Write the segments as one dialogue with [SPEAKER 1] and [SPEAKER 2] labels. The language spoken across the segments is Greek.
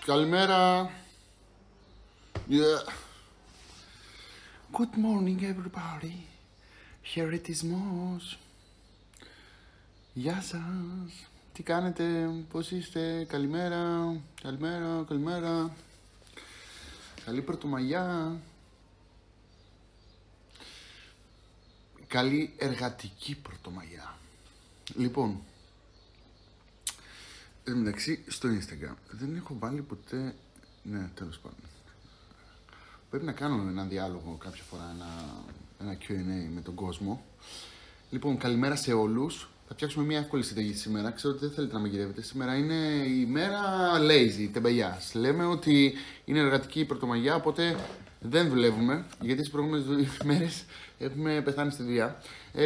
[SPEAKER 1] Καλημέρα. Yeah. Good morning everybody. Χαιρετισμός. Γεια σας. Τι κάνετε, πώς είστε, καλημέρα. Καλημέρα. Καλή Πρωτομαγιά. Καλή εργατική Πρωτομαγιά. Λοιπόν, εντάξει, στο Instagram δεν έχω βάλει ποτέ. Ναι, τέλος πάντων. Πρέπει να κάνω ένα διάλογο κάποια φορά, ένα Q&A με τον κόσμο. Λοιπόν, καλημέρα σε όλους. Θα φτιάξουμε μια εύκολη συνταγή σήμερα. Ξέρω ότι δεν θέλετε να με γυρεύετε. Σήμερα είναι η μέρα lazy, τεμπελιάς. Λέμε ότι είναι εργατική η Πρωτομαγιά, οπότε δεν δουλεύουμε, γιατί τις προηγούμενες μέρες έχουμε πεθάνει στη δουλειά.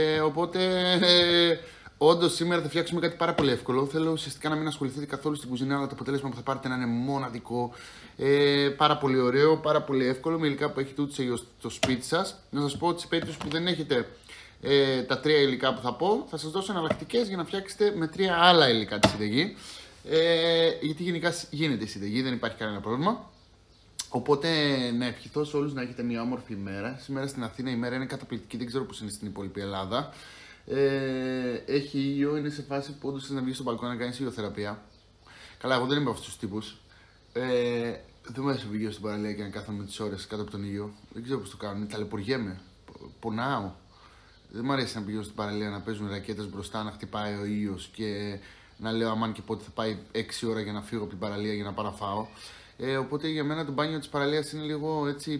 [SPEAKER 1] Όντως σήμερα θα φτιάξουμε κάτι πάρα πολύ εύκολο. Θέλω ουσιαστικά να μην ασχοληθείτε καθόλου στην κουζίνα, αλλά το αποτέλεσμα που θα πάρετε να είναι μοναδικό. Πάρα πολύ ωραίο, πάρα πολύ εύκολο, με υλικά που έχετε ούτε στο σπίτι σας. Να σας πω ότι σε περίπτωση που δεν έχετε τα τρία υλικά που θα πω, θα σας δώσω εναλλακτικές για να φτιάξετε με τρία άλλα υλικά τη συνταγή. Γιατί γενικά γίνεται η συνταγή, δεν υπάρχει κανένα πρόβλημα. Οπότε να ευχηθώ σε όλους να έχετε μια όμορφη ημέρα. Σήμερα στην Αθήνα η μέρα είναι καταπληκτική, δεν ξέρω πώς είναι στην υπόλοιπη Ελλάδα. Έχει ήλιο, είναι σε φάση που όντως θες να βγεις στο μπαλκόνι να κάνεις ηλιοθεραπεία. Καλά, εγώ δεν είμαι από αυτούς τους τύπους. Δεν μου αρέσει να πηγαίνω στην παραλία και να κάθομαι τις ώρες κάτω από τον ήλιο. Δεν ξέρω πώς το κάνουν, ταλαιπωριέμαι, πονάω. Δεν μου αρέσει να πηγαίνω στην παραλία να παίζουν ρακέτες μπροστά, να χτυπάει ο ήλιος και να λέω αμάν και πότε θα πάει 6 ώρα για να φύγω από την παραλία για να πάω να φάω. Οπότε για μένα το μπάνιο της παραλίας είναι λίγο έτσι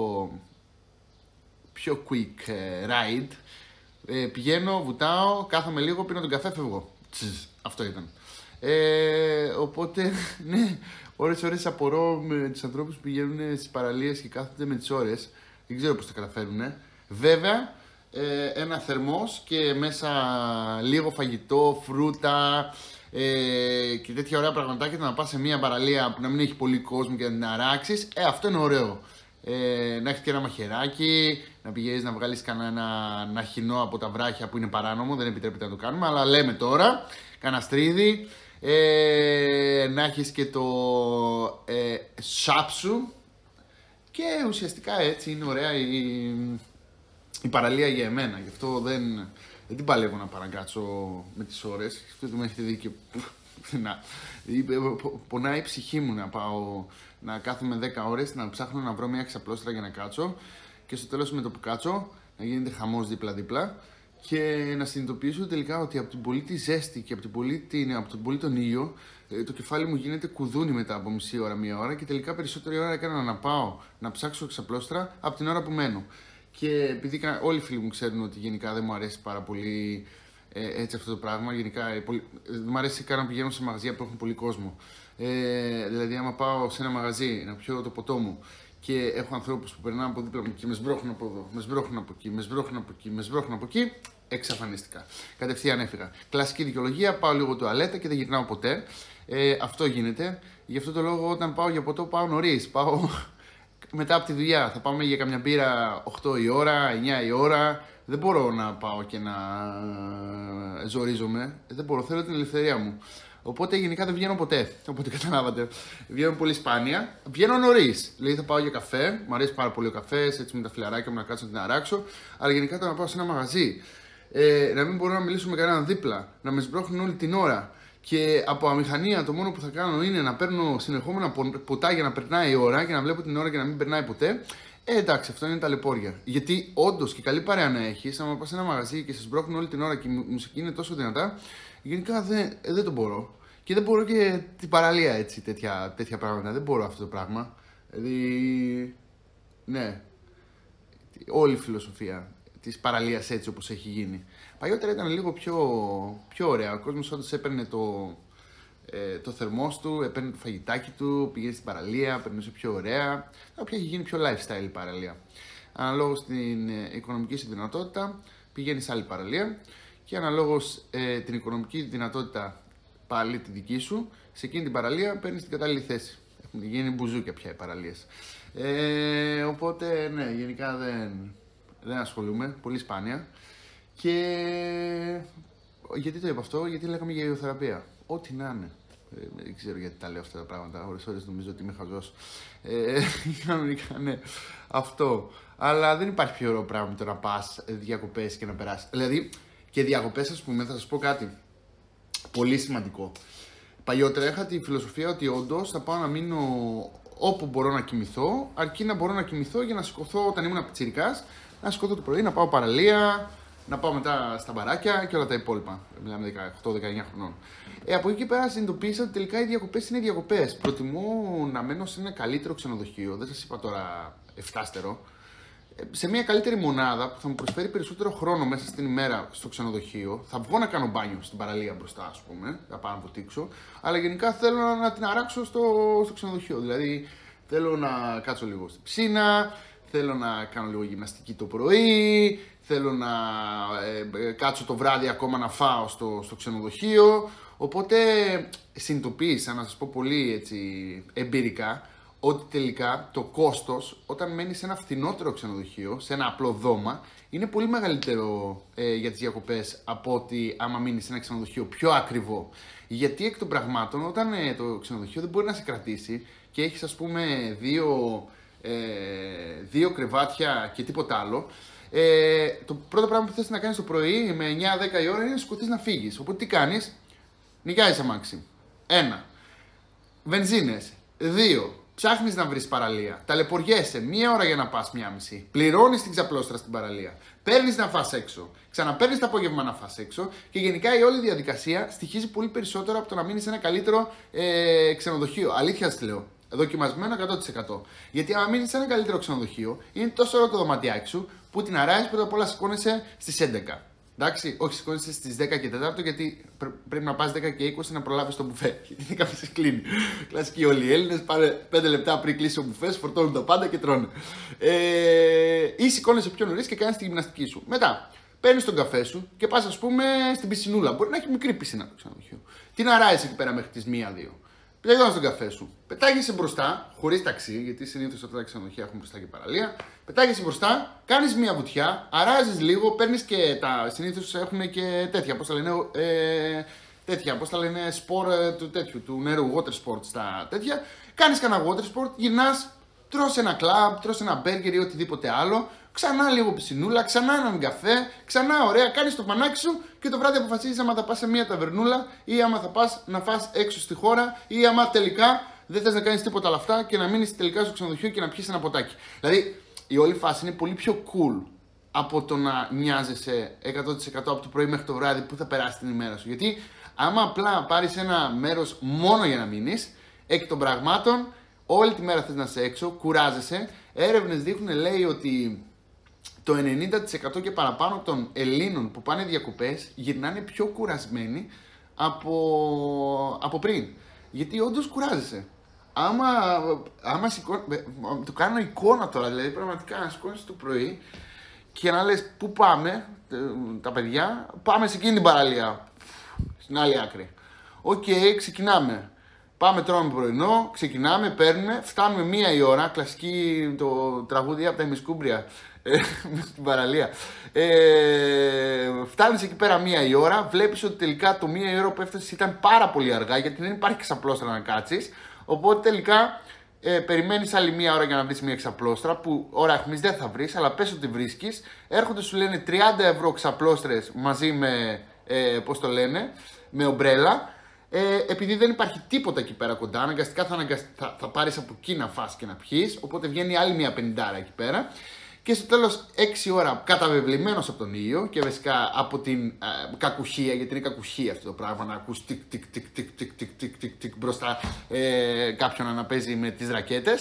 [SPEAKER 1] πιο quick ride. Πηγαίνω, βουτάω, κάθομαι λίγο, πίνω τον καφέ, φεύγω. Αυτό ήταν. Οπότε, ναι, ώρες απορώ με τους ανθρώπους που πηγαίνουν στις παραλίες και κάθονται με τις ώρες. Δεν ξέρω πώς τα καταφέρουν. Βέβαια, ένα θερμός και μέσα λίγο φαγητό, φρούτα και τέτοια ωραία πραγματάκια, να πας σε μια παραλία που να μην έχει πολύ κόσμο και να την αράξεις, αυτό είναι ωραίο. Να έχεις και ένα μαχαιράκι, να πηγαίνεις να βγάλεις κανένα χινό από τα βράχια που είναι παράνομο, δεν επιτρέπεται να το κάνουμε, αλλά λέμε τώρα, κανένα στρίδι, να έχεις και το σάψου και ουσιαστικά έτσι είναι ωραία η παραλία για εμένα, γι' αυτό δεν την παλεύω να παραγκάτσω με τις ώρες, αυτό δεν με έχετε δει και πονάει η ψυχή μου να πάω να κάθομαι 10 ώρες, να ψάχνω να βρω μια ξαπλώστρα για να κάτσω και στο τέλος με το που κάτσω να γίνεται χαμός δίπλα-δίπλα και να συνειδητοποιήσω τελικά ότι από την πολύ τη ζέστη και από τον πολύ τον ήλιο το κεφάλι μου γίνεται κουδούνι μετά από μισή ώρα, μία ώρα και τελικά περισσότερη ώρα έκανα να πάω να ψάξω ξαπλώστρα από την ώρα που μένω. Και επειδή όλοι οι φίλοι μου ξέρουν ότι γενικά δεν μου αρέσει πάρα πολύ έτσι αυτό το πράγμα, γενικά δεν μου αρέσει καν να πηγαίνω σε μαγαζιά που έχουν πολύ κόσμο. Δηλαδή, άμα πάω σε ένα μαγαζί να πιω το ποτό μου και έχω ανθρώπους που περνάνε από δίπλα μου και με σμπρώχνουν από εδώ, με σμπρώχνουν από εκεί, με σμπρώχνουν από εκεί, εξαφανίστηκα. Κατευθείαν έφυγα. Κλασική δικαιολογία, πάω λίγο τουαλέτα και δεν γυρνάω ποτέ. Αυτό γίνεται. Γι' αυτό το λόγο, όταν πάω για ποτό, πάω νωρίς. Πάω μετά από τη δουλειά. Θα πάμε για καμιά μπύρα 8 η ώρα, 9 η ώρα. Δεν μπορώ να πάω και να ζορίζομαι. Δεν μπορώ, θέλω την ελευθερία μου. Οπότε γενικά δεν βγαίνω ποτέ. Οπότε καταλάβατε. Βγαίνω πολύ σπάνια. Βγαίνω νωρίς. Δηλαδή θα πάω για καφέ. Μου αρέσει πάρα πολύ ο καφές, έτσι με τα φιλαράκια μου να κάτσω να την αράξω. Αλλά γενικά το να πάω σε ένα μαγαζί. Να μην μπορώ να μιλήσω με κανέναν δίπλα. Να με σμπρώχνουν όλη την ώρα. Και από αμηχανία το μόνο που θα κάνω είναι να παίρνω συνεχόμενα ποτά για να περνάει η ώρα και να βλέπω την ώρα και να μην περνάει ποτέ. Εντάξει, αυτό είναι ταλαιπώρια. Γιατί όντως και καλή παρέα να έχεις, άμα πας σε ένα μαγαζί και σε σμπρώχνουν όλη την ώρα και η μουσική είναι τόσο δυνατά, γενικά δεν το μπορώ. Και δεν μπορώ και την παραλία έτσι, τέτοια πράγματα. Δεν μπορώ αυτό το πράγμα. Δηλαδή, ναι, όλη η φιλοσοφία της παραλίας έτσι όπως έχει γίνει. Παλιότερα ήταν λίγο πιο ωραία. Ο κόσμος όντως έπαιρνε το θερμός του, έπαιρνε το φαγητάκι του, πήγαινε στην παραλία, περνούσε πιο ωραία. Τώρα έχει γίνει πιο lifestyle η παραλία. Αναλόγως την οικονομική σου δυνατότητα, πηγαίνεις σε άλλη παραλία και αναλόγως την οικονομική δυνατότητα πάλι τη δική σου, σε εκείνη την παραλία παίρνεις την κατάλληλη θέση. Έχουν γίνει μπουζούκια πια οι παραλίες. Οπότε, ναι, γενικά δεν ασχολούμαι, πολύ σπάνια. Και γιατί το είπα αυτό, γιατί λέγαμε για ηλιοθεραπεία. Ό,τι να είναι. Δεν ξέρω γιατί τα λέω αυτά τα πράγματα. Ώρες νομίζω ότι είμαι χαζός. Κανονικά, ναι. Αυτό. Αλλά δεν υπάρχει πιο ωραίο πράγμα το να πας διακοπές και να περάσεις. Δηλαδή, και διακοπές, ας πούμε, θα σας πω κάτι πολύ σημαντικό. Παλιότερα είχα τη φιλοσοφία ότι όντως θα πάω να μείνω όπου μπορώ να κοιμηθώ, αρκεί να μπορώ να κοιμηθώ για να σηκωθώ όταν ήμουν πιτσιρικάς, να σηκωθώ το πρωί, να πάω παραλία, να πάω μετά στα μπαράκια και όλα τα υπόλοιπα. Μιλάμε 18-19 χρονών. Από εκεί και πέρα συνειδητοποίησα ότι τελικά οι διακοπές είναι διακοπές. Προτιμώ να μένω σε ένα καλύτερο ξενοδοχείο, δεν σας είπα τώρα 7στερο, σε μια καλύτερη μονάδα που θα μου προσφέρει περισσότερο χρόνο μέσα στην ημέρα στο ξενοδοχείο. Θα βγω να κάνω μπάνιο στην παραλία μπροστά, ας πούμε, θα πάω να ποτίξω. Αλλά γενικά θέλω να την αράξω στο ξενοδοχείο. Δηλαδή θέλω να κάτσω λίγο στην πισίνα, θέλω να κάνω λίγο γυμναστική το πρωί, θέλω να κάτσω το βράδυ ακόμα να φάω στο ξενοδοχείο. Οπότε συνειδητοποίησα, να σας πω πολύ έτσι εμπειρικά, ότι τελικά το κόστος όταν μένεις σε ένα φθηνότερο ξενοδοχείο, σε ένα απλό δώμα, είναι πολύ μεγαλύτερο για τις διακοπές από ότι άμα μείνεις σε ένα ξενοδοχείο πιο ακριβό. Γιατί εκ των πραγμάτων, όταν το ξενοδοχείο δεν μπορεί να σε κρατήσει και έχεις, ας πούμε, δύο κρεβάτια και τίποτα άλλο, το πρώτο πράγμα που θες να κάνεις το πρωί με 9-10 η ώρα είναι να σκοτείς να φύγεις. Οπότε τι κάνεις? Νοικιάζεις αμάξι. 1. Βενζίνες. 2. Ψάχνεις να βρεις παραλία. Ταλαιπωριέσαι 1 ώρα για να πας 1,5. Πληρώνεις την ξαπλώστρα στην παραλία. Παίρνεις να φας έξω. Ξαναπαίρνεις το απόγευμα να φας έξω. Και γενικά η όλη διαδικασία στοιχίζει πολύ περισσότερο από το να μείνεις σε ένα καλύτερο ξενοδοχείο. Αλήθεια σας λέω. Δοκιμασμένο 100%. Γιατί αν μείνεις σε ένα καλύτερο ξενοδοχείο, είναι τόσο ωραίο το δωματιάκι σου που την αράζεις, πρώτα απ' όλα σηκώνεσαι στις 11. Εντάξει, όχι, σηκώνεσαι στις 10 και 4 γιατί πρέπει να πας 10 και 20 να προλάβεις το μπουφέ. Γιατί είναι κάποιος κλείνει. Κλασικοί όλοι οι Έλληνες πάνε 5 λεπτά πριν κλείσει το μπουφέ, φορτώνουν τα πάντα και τρώνε. Ή σηκώνεσαι πιο νωρίς και κάνεις τη γυμναστική σου. Μετά, παίρνεις τον καφέ σου και πας, ας πούμε, στην πισινούλα. Μπορεί να έχει μικρή πισίνα το ξενοδοχείο. Την αράζεις εκεί πέρα μέχρι τις 1-2. Πλέγοντας τον καφέ σου. Πετάγεσαι μπροστά, χωρίς ταξί, γιατί συνήθως αυτά τα ξενοδοχεία έχουν μπροστά και παραλία. Πετάγεσαι μπροστά, κάνεις μια βουτιά, αράζεις λίγο, παίρνεις και τα. Συνήθως έχουν και τέτοια, πώς τα λένε. Πώς τα λένε, σπορ του νερού, water sports τα τέτοια. Κάνεις κανένα water sport, γυρνάς, τρως ένα κλαμπ, τρως ένα μπέργκερ ή οτιδήποτε άλλο. Ξανά λίγο πισινούλα, ξανά έναν καφέ, ξανά ωραία, κάνεις το πανάκι σου και το βράδυ αποφασίζεις άμα θα πας σε μια ταβερνούλα ή άμα θα πας να φας έξω στη χώρα ή άμα τελικά δεν θες να κάνεις τίποτα άλλα αυτά και να μείνεις τελικά στο ξενοδοχείο και να πιεις ένα ποτάκι. Δηλαδή η όλη φάση είναι πολύ πιο cool από το να νοιάζεσαι 100% από το πρωί μέχρι το βράδυ που θα περάσει την ημέρα σου. Γιατί άμα απλά πάρεις ένα μέρος μόνο για να μείνεις, εκ των πραγμάτων όλη τη μέρα θες να είσαι έξω, κουράζεσαι. Έρευνες δείχνουν, λέει, ότι το 90% και παραπάνω των Ελλήνων που πάνε διακοπές γυρνάνε πιο κουρασμένοι από πριν. Γιατί όντως κουράζεσαι. Άμα το κάνω εικόνα τώρα, δηλαδή πραγματικά να σηκώνεις το πρωί και να λες πού πάμε, τα παιδιά, πάμε σε εκείνη την παραλία, στην άλλη άκρη. Οκ, ξεκινάμε. Πάμε, τρώμε πρωινό, ξεκινάμε, παίρνουμε, φτάνουμε 1 η ώρα, κλασική το τραγούδι από τα ημισκούμπρια, στην παραλία. Φτάνεις εκεί πέρα 1 η ώρα, βλέπεις ότι τελικά το 1 η ώρα που έφτασες ήταν πάρα πολύ αργά, γιατί δεν υπάρχει ξαπλώστρα να κάτσεις, οπότε τελικά περιμένεις άλλη 1 ώρα για να βρεις μια ξαπλώστρα, που ώρα αιχμής δεν θα βρεις, αλλά πες ότι βρίσκεις, έρχονται σου λένε 30 ευρώ ξαπλώστρες μαζί με, πώς το λένε, με ομπρέλα. Επειδή δεν υπάρχει τίποτα εκεί πέρα κοντά, αναγκαστικά θα πάρεις από εκεί να φας και να πιείς, οπότε βγαίνει άλλη 1,50 εκεί πέρα. Και στο τέλος 6 ώρα καταβεβλημένος από τον ήλιο και βασικά από την κακουχία, γιατί είναι κακουχία αυτό το πράγμα να ακούς τικ μπροστά κάποιον να παίζει με τις ρακέτες.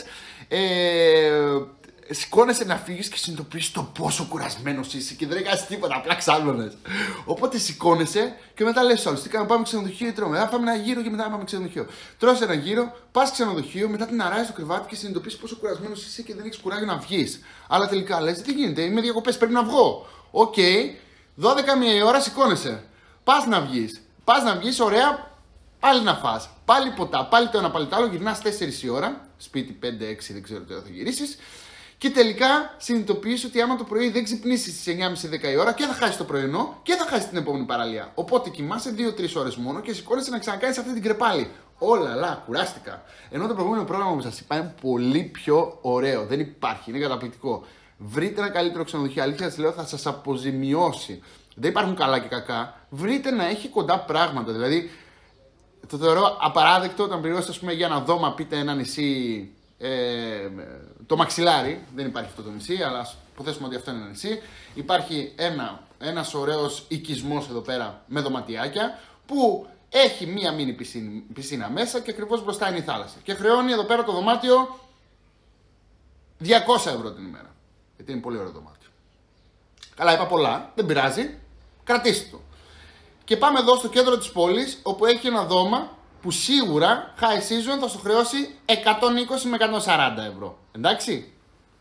[SPEAKER 1] Σηκώνεσαι να φύγεις και συνειδητοποιείς το πόσο κουρασμένος είσαι και δεν έκανες τίποτα, απλά ξάλωνες. Οπότε σηκώνεσαι και μετά λες στους άλλους: τι κάνουμε, πάμε ξενοδοχείο ή τρώμε? Θα φάμε ένα γύρο και μετά πάμε ξενοδοχείο. Τρως ένα γύρο, πας ξενοδοχείο, μετά την αράζεις στο κρεβάτι και συνειδητοποιείς πόσο κουρασμένος είσαι και δεν έχεις κουράγιο να βγεις. Αλλά τελικά λες: τι γίνεται, είμαι διακοπές, πρέπει να βγω. Οκ, 12 η ώρα σηκώνεσαι. Πας να βγεις, ωραία, πάλι να φας. Πάλι ποτά, πάλι το ένα, πάλι το άλλο, γυρνάς 4 η ώρα, σπίτι 5-6, δεν ξέρω τι θα γυρίσεις. Και τελικά συνειδητοποιείς ότι άμα το πρωί δεν ξυπνήσεις στις 9.30-10 η ώρα και θα χάσεις το πρωινό και θα χάσεις την επόμενη παραλία. Οπότε κοιμάσαι 2-3 ώρες μόνο και σηκώνεσαι να ξανακάνεις αυτή την κρεπάλη. Όλα, αλλά κουράστηκα. Ενώ το προηγούμενο πρόγραμμα που σας είπα είναι πολύ πιο ωραίο. Δεν υπάρχει, είναι καταπληκτικό. Βρείτε ένα καλύτερο ξενοδοχείο. Αλήθεια σας λέω, θα σας αποζημιώσει. Δεν υπάρχουν καλά και κακά. Βρείτε να έχει κοντά πράγματα. Δηλαδή, το θεωρώ απαράδεκτο όταν πληρώσετε, ας πούμε, για ένα δώμα, πείτε ένα νησί. Το Μαξιλάρι, δεν υπάρχει αυτό το νησί, αλλά ας υποθέσουμε ότι αυτό είναι ένα νησί. Υπάρχει ένας ωραίος οικισμός εδώ πέρα με δωματιάκια που έχει μία μίνι πισίνα μέσα και ακριβώς μπροστά είναι η θάλασσα. Και χρεώνει εδώ πέρα το δωμάτιο 200 ευρώ την ημέρα. Γιατί είναι πολύ ωραίο δωμάτιο. Καλά, είπα πολλά, δεν πειράζει. Κρατήστε το. Και πάμε εδώ στο κέντρο της πόλης, όπου έχει ένα δώμα που σίγουρα high season θα σου χρεώσει 120 με 140 ευρώ. Εντάξει.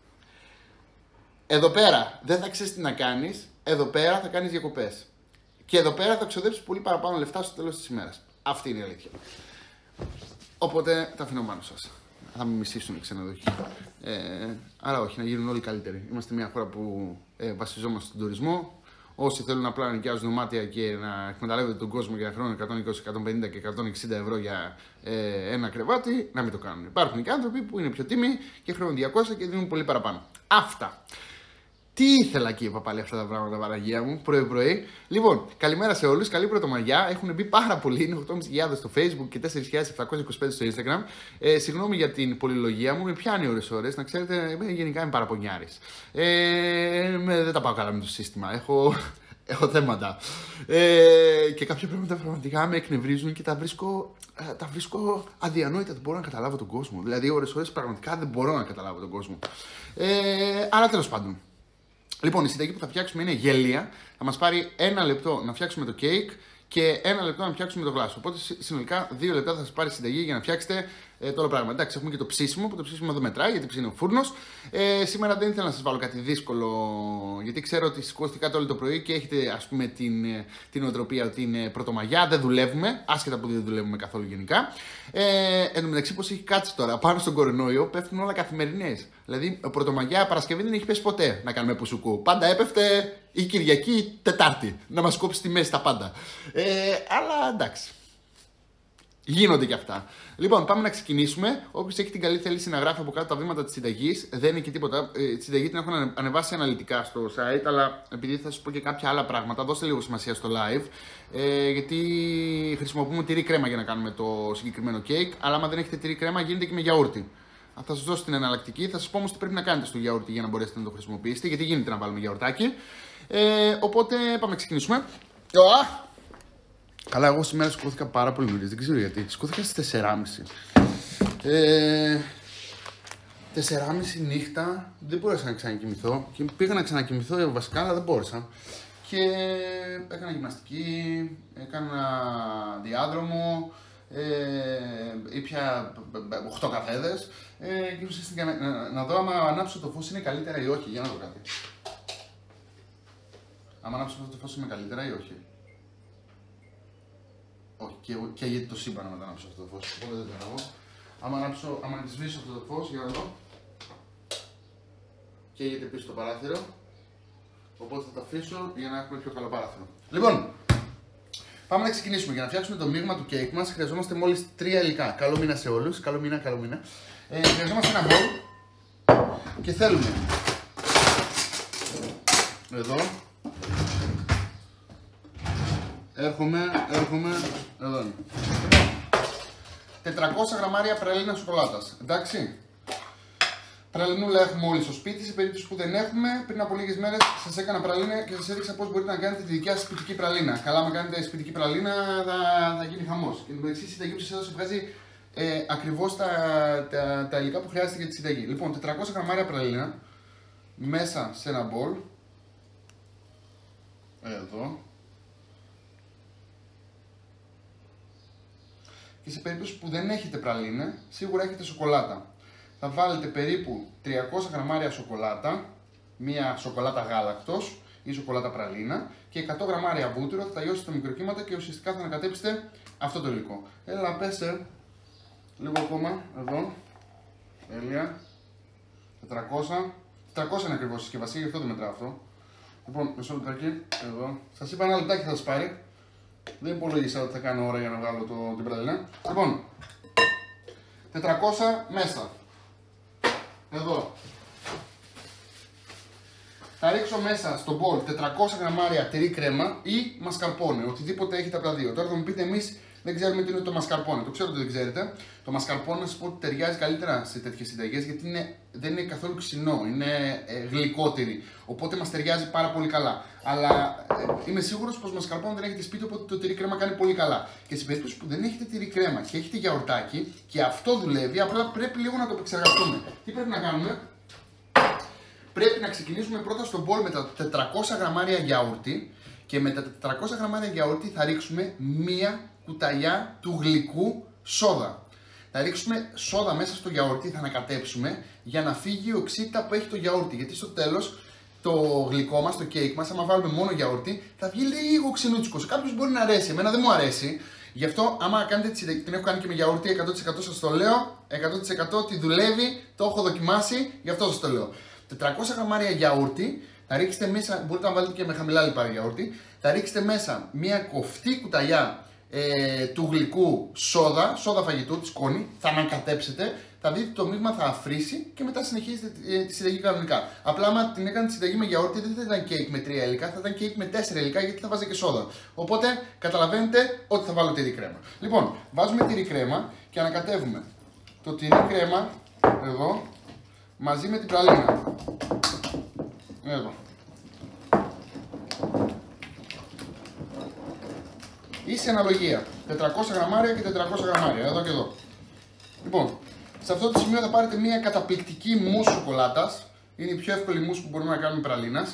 [SPEAKER 1] Εδώ πέρα δεν θα ξέρεις τι να κάνεις. Εδώ πέρα θα κάνεις διακοπές. Και εδώ πέρα θα ξοδέψεις πολύ παραπάνω λεφτά στο τέλος της ημέρας. Αυτή είναι η αλήθεια. Οπότε τα αφήνω πάνω σας. Θα με μισήσουν οι ξενοδοχοί. Άρα όχι, να γίνουν όλοι καλύτεροι. Είμαστε μια χώρα που βασιζόμαστε στον τουρισμό. Όσοι θέλουν απλά να νοικιάζουν δωμάτια και να εκμεταλλεύονται τον κόσμο για χρόνο 120, 150 και 160 ευρώ για ένα κρεβάτι, να μην το κάνουν. Υπάρχουν και άνθρωποι που είναι πιο τίμοι και χρεώνουν 200 και δίνουν πολύ παραπάνω. Αυτά. Τι ήθελα και είπα πάλι αυτά τα πράγματα, Παναγία μου, πρωί-πρωί. Λοιπόν, καλημέρα σε όλους, καλή Πρωτομαγιά. Έχουν μπει πάρα πολλοί, είναι 8.500 στο Facebook και 4.725 στο Instagram. Συγγνώμη για την πολυλογία μου, με πιάνει ώρες-ώρες. Να ξέρετε, γενικά είμαι παραπονιάρης. Δεν τα πάω καλά με το σύστημα. Έχω θέματα. Και κάποια πράγματα πραγματικά με εκνευρίζουν και τα βρίσκω αδιανόητα. Δεν μπορώ να καταλάβω τον κόσμο. Δηλαδή, ώρες-ώρες πραγματικά δεν μπορώ να καταλάβω τον κόσμο. Αλλά τέλος πάντων. Λοιπόν, η συνταγή που θα φτιάξουμε είναι γέλια. Θα μας πάρει 1 λεπτό να φτιάξουμε το κέικ και 1 λεπτό να φτιάξουμε το γλάσο. Οπότε συνολικά 2 λεπτά θα σας πάρει η συνταγή για να φτιάξετε το όλο πράγμα. Εντάξει, έχουμε και το ψήσιμο, που το ψήσιμο εδώ μετράει γιατί ψήνει ο φούρνος. Σήμερα δεν ήθελα να σας βάλω κάτι δύσκολο, γιατί ξέρω ότι σηκώθηκατε όλο το πρωί και έχετε, ας πούμε, την οτροπία ότι είναι Πρωτομαγιά. Δεν δουλεύουμε, άσχετα που δεν δουλεύουμε καθόλου γενικά. Εν τω μεταξύ, πώς έχει κάτσει τώρα πάνω στον κορονοϊό, πέφτουν όλα καθημερινές. Δηλαδή, Πρωτομαγιά, Παρασκευή δεν έχει πέσει ποτέ να κάνουμε πουσουκού. Πάντα έπεφτε η Κυριακή ή Τετάρτη να μας κόψει τη μέση τα πάντα. Αλλά εντάξει. Γίνονται και αυτά. Λοιπόν, πάμε να ξεκινήσουμε. Όποιος έχει την καλή θέληση να γράφει από κάτω τα βήματα της συνταγής, δεν είναι και τίποτα. Τη συνταγή την έχω ανεβάσει αναλυτικά στο site, αλλά επειδή θα σας πω και κάποια άλλα πράγματα, δώστε λίγο σημασία στο live. Γιατί χρησιμοποιούμε τυρί κρέμα για να κάνουμε το συγκεκριμένο cake, αλλά άμα δεν έχετε τυρί κρέμα, γίνεται και με γιαούρτι. Θα σας δώσω την εναλλακτική, θα σας πω όμως τι πρέπει να κάνετε στο γιαούρτι για να μπορέσετε να το χρησιμοποιήσετε, γιατί γίνεται να βάλουμε γιαουρτάκι. Οπότε πάμε να ξεκινήσουμε. Καλά, εγώ σήμερα σηκώθηκα πάρα πολύ νωρίς, δεν ξέρω γιατί. Σηκώθηκα στις 4.30. 4.30 νύχτα, δεν μπόρεσα να ξανακοιμηθώ. Και πήγα να ξανακοιμηθώ βασικά, αλλά δεν μπόρεσα. Και έκανα γυμναστική, έκανα διάδρομο, ήπια 8 καφέδες και ουσιαστικά να δω άμα ανάψω το φως είναι καλύτερα ή όχι. Για να δω κάτι. Άμα ανάψω το φως είναι καλύτερα ή όχι. Όχι, και γιατί το σύμπαν να ανάψω αυτό το φως, οπότε δεν το ανάβω. Άμα τη σβήσω αυτό το φως, για να δω. Καίγεται πίσω το παράθυρο. Οπότε θα το αφήσω για να έχουμε πιο καλό παράθυρο. Λοιπόν, πάμε να ξεκινήσουμε. Για να φτιάξουμε το μείγμα του κέικ μας χρειαζόμαστε μόλις 3 υλικά. Καλό μήνα σε όλους. Καλό μήνα, καλό μήνα. Χρειαζόμαστε ένα μπολ και θέλουμε εδώ. Έρχομαι, εδώ είναι. 400 γραμμάρια πραλίνα σοκολάτας, εντάξει. Πραλινούλα έχουμε όλοι στο σπίτι, σε περίπτωση που δεν έχουμε, πριν από λίγες μέρες σας έκανα πραλίνα και σας έδειξα πώς μπορείτε να κάνετε τη δικιά σας σπιτική πραλίνα. Καλά, άμα κάνετε σπιτική πραλίνα θα γίνει χαμός. Και την εξής συνταγή που σας έδωσα βγάζει ακριβώς τα υλικά που χρειάζεται για τη συνταγή. Λοιπόν, 400 γραμμάρια πραλίνα μέσα σε ένα μπολ. Εδώ. Και σε περίπτωση που δεν έχετε πραλίνα, σίγουρα έχετε σοκολάτα. Θα βάλετε περίπου 300 γραμμάρια σοκολάτα, μία σοκολάτα γάλακτος ή σοκολάτα πραλίνα και 100 γραμμάρια βούτυρο, θα τα λιώσετε τα μικροκύματα και ουσιαστικά θα ανακατέψετε αυτό το υλικό. Έλα, πέσε λίγο ακόμα, εδώ, τέλεια, 400 είναι ακριβώς η συσκευασία, γι' αυτό δεν μετράω αυτό. Λοιπόν, μισό λεπτάκι, εδώ, σας είπα ένα λεπτάκι θα σας πάρει. Δεν υπολογίσα ότι θα κάνω ώρα για να βγάλω την πραλίνα. Λοιπόν, μέσα. Εδώ. Θα ρίξω μέσα στο μπολ 400 γραμμάρια τυρί κρέμα ή μασκαρπόνε, οτιδήποτε έχετε από τα δύο. Τώρα θα μου πείτε, εμείς δεν ξέρουμε τι είναι το μασκαρπόνε. Το ξέρω ότι δεν ξέρετε. Το μασκαρπόνε, να σας πω ότι ταιριάζει καλύτερα σε τέτοιες συνταγές, γιατί δεν είναι καθόλου ξινό, είναι γλυκό τυρί. Οπότε μας ταιριάζει πάρα πολύ καλά. Αλλά είμαι σίγουρος πως μασκαρπόνε δεν έχετε σπίτι, οπότε το τυρί κρέμα κάνει πολύ καλά. Και σε περίπτωση που δεν έχετε τυρί κρέμα και έχετε γιαουρτάκι, και αυτό δουλεύει, απλά πρέπει λίγο να το επεξεργαστούμε. Τι πρέπει να κάνουμε? Πρέπει να ξεκινήσουμε πρώτα στο μπολ με τα 400 γραμμάρια γιαούρτι, και με τα 400 γραμμάρια γιαούρτι θα ρίξουμε μία κουταλιά του γλυκού σόδα. Θα ρίξουμε σόδα μέσα στο γιαούρτι, θα ανακατέψουμε για να φύγει η οξύτητα που έχει το γιαούρτι. Γιατί στο τέλος το γλυκό μας, το κέικ μας, άμα βάλουμε μόνο γιαούρτι, θα βγει λίγο ξινούτσικο. Σε κάποιους μπορεί να αρέσει, εμένα δεν μου αρέσει. Γι' αυτό, άμα κάνετε την έχω κάνει και με γιαούρτι, 100% σας το λέω, 100% ότι δουλεύει, το έχω δοκιμάσει, γι' αυτό σας το λέω. 400 γραμμάρια γιαούρτι, θα ρίξετε μέσα, μπορείτε να βάλετε και με χαμηλά λιπάρια γιαούρτι, θα ρίξετε μέσα μια κοφτή κουταλιά του γλυκού σόδα φαγητού, τη σκόνη, θα ανακατέψετε, θα δείτε το μείγμα θα αφρίσει και μετά συνεχίζετε τη συνταγή κανονικά. Απλά, άμα την έκανε τη συνταγή με γιαούρτι, δεν θα ήταν κέικ με 3 υλικά, θα ήταν κέικ με 4 υλικά, γιατί θα βάζει και σόδα. Οπότε καταλαβαίνετε ότι θα βάλω τυρί κρέμα. Λοιπόν, βάζουμε τυρί κρέμα και ανακατεύουμε το τυρί κρέμα εδώ μαζί με την πραλίνα. Εδώ. Ή σε αναλογία. 400 γραμμάρια και 400 γραμμάρια. Εδώ και εδώ. Λοιπόν, σε αυτό το σημείο θα πάρετε μια καταπληκτική μους σοκολάτας. Είναι η πιο εύκολη μους που μπορούμε να κάνουμε πραλίνας.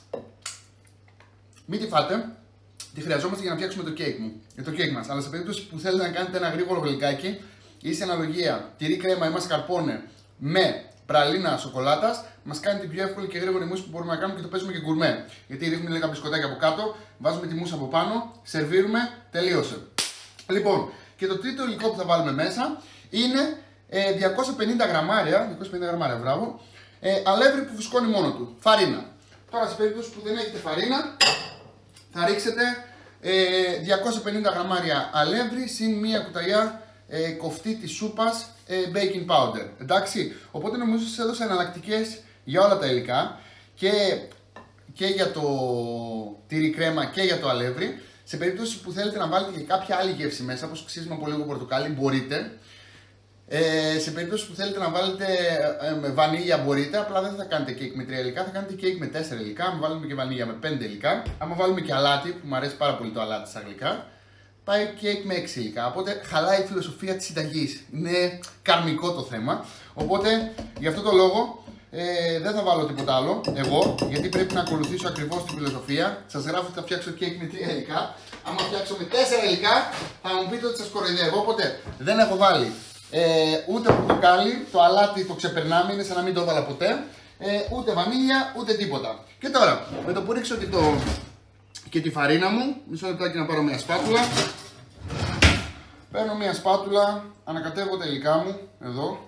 [SPEAKER 1] Μην τη φάτε. Τη χρειαζόμαστε για να φτιάξουμε το κέικ το κέικ μας. Αλλά σε περίπτωση που θέλετε να κάνετε ένα γρήγορο γλυκάκι ή σε αναλογία τυρί κρέμα ή μασκαρπόνε με πραλίνα σοκολάτας, μας κάνει την πιο εύκολη και γρήγορη μousse που μπορούμε να κάνουμε και το παίζουμε και γκουρμέ. Γιατί ρίχνουμε λίγα μπισκοτάκια από κάτω, βάζουμε τη mousse από πάνω, σερβίρουμε, τελείωσε. Λοιπόν, και το τρίτο υλικό που θα βάλουμε μέσα είναι 250 γραμμάρια, μπράβο, αλεύρι που φουσκώνει μόνο του, φαρίνα. Τώρα, σε περίπτωση που δεν έχετε φαρίνα, θα ρίξετε 250 γραμμάρια αλεύρι συν μία κουταλιά κοφτή της σούπας baking powder, εντάξει. Οπότε νομίζω σας έδωσα εναλλακτικές για όλα τα υλικά και για το τυρί κρέμα και για το αλεύρι. Σε περίπτωση που θέλετε να βάλετε και κάποια άλλη γεύση μέσα, όπως ξύσμα από λίγο πορτοκάλι, μπορείτε. Σε περίπτωση που θέλετε να βάλετε βανίλια, μπορείτε. Απλά δεν θα κάνετε κέικ με 3 υλικά, θα κάνετε κέικ με 4 υλικά. Αν βάλουμε και βανίλια με 5 υλικά. Άμα βάλουμε και αλάτι, που μου αρέσει πάρα πολύ το αλάτι στα γλυκά, πάει κέικ με 6 υλικά. Οπότε χαλάει η φιλοσοφία της συνταγής. Είναι καρμικό το θέμα. Οπότε γι' αυτό το λόγο δεν θα βάλω τίποτα άλλο εγώ, γιατί πρέπει να ακολουθήσω ακριβώς τη φιλοσοφία. Σας γράφω ότι θα φτιάξω κέικ με 3 υλικά. Άμα φτιάξω με 4 υλικά, θα μου πείτε ότι σας κοροϊδεύω. Οπότε δεν έχω βάλει ούτε πορτοκάλι, το αλάτι το ξεπερνάμε, είναι σαν να μην το έβαλα ποτέ. Ούτε βανίλια, ούτε τίποτα. Και τώρα, με το που ρίξω και τη φαρίνα μου, μισό λεπτάκι να πάρω μια σπάτουλα. Παίρνω μια σπάτουλα, ανακατεύω τα υλικά μου, εδώ.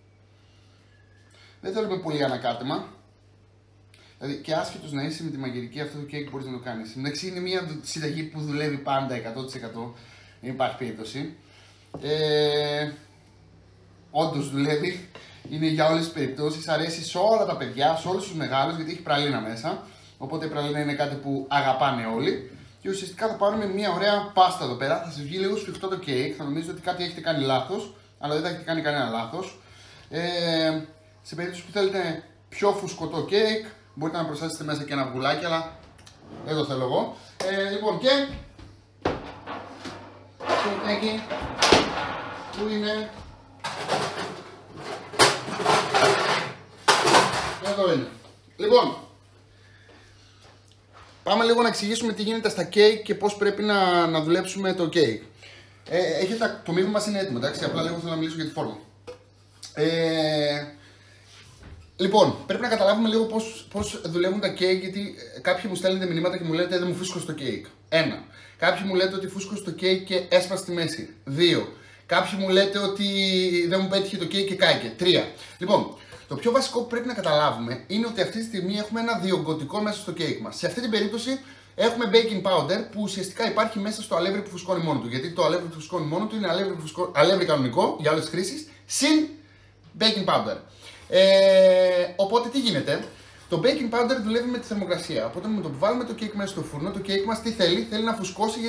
[SPEAKER 1] Δεν θέλουμε πολύ ανακάτεμα. Δηλαδή και άσχετος να είσαι με τη μαγειρική, αυτό το κέικ μπορείς να το κάνεις. Εντάξει, είναι μια συνταγή που δουλεύει πάντα 100%, δεν υπάρχει περίπτωση. Όντως δουλεύει, είναι για όλες τις περιπτώσεις, αρέσει σε όλα τα παιδιά, σε όλους τους μεγάλους, γιατί έχει πραλίνα μέσα. Οπότε η πραλίνα είναι κάτι που αγαπάνε όλοι. Και ουσιαστικά θα πάρουμε μια ωραία πάστα εδώ πέρα. Θα σας βγει λίγο σφιχτό το κέικ, θα νομίζετε ότι κάτι έχετε κάνει λάθος, αλλά δεν θα έχετε κάνει κανένα λάθος. Σε περίπτωση που θέλετε πιο φουσκωτό κέικ, μπορείτε να προσθέσετε μέσα και ένα αυγουλάκι, αλλά δεν το θέλω εγώ. Λοιπόν, και κέικ που είναι. Εδώ είναι. Λοιπόν, πάμε λίγο να εξηγήσουμε τι γίνεται στα κέικ και πώς πρέπει να δουλέψουμε το κέικ. Το μείγμα μας είναι έτοιμο, εντάξει, απλά λίγο θέλω να μιλήσω για τη φόρμα. Λοιπόν, πρέπει να καταλάβουμε λίγο πώς δουλεύουν τα κέικ, γιατί κάποιοι μου στέλνετε μηνύματα και μου λέτε δεν μου φούσκωσε το κέικ. 1. Κάποιοι μου λέτε ότι φούσκωσε το κέικ και έσπασε στη μέση. 2. Κάποιοι μου λέτε ότι δεν μου πέτυχε το κέικ και κάηκε. 3. Λοιπόν, το πιο βασικό που πρέπει να καταλάβουμε είναι ότι αυτή τη στιγμή έχουμε ένα διογκωτικό μέσα στο κέικ μας. Σε αυτή την περίπτωση Έχουμε baking powder που ουσιαστικά υπάρχει μέσα στο αλεύρι που φουσκώνει μόνο του. Γιατί το αλεύρι που φουσκώνει μόνο του είναι αλεύρι κανονικό για όλες τις χρήσεις, συν baking powder. Οπότε τι γίνεται, το baking powder δουλεύει με τη θερμοκρασία. Οπότε με το που βάλουμε το cake μέσα στο φούρνο, το cake μας τι θέλει να φουσκώσει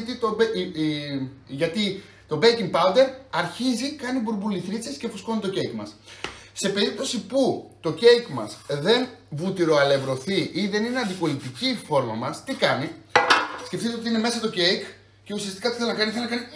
[SPEAKER 1] γιατί το baking powder αρχίζει, κάνει μπουρμπουληθρίτσες και φουσκώνει το cake μας. Σε περίπτωση που το cake μας δεν βουτυροαλευρωθεί ή δεν είναι αντικολλητική η φόρμα μας, τι κάνει? Σκεφτείτε ότι είναι μέσα το cake και ουσιαστικά τι θέλει να κάνει,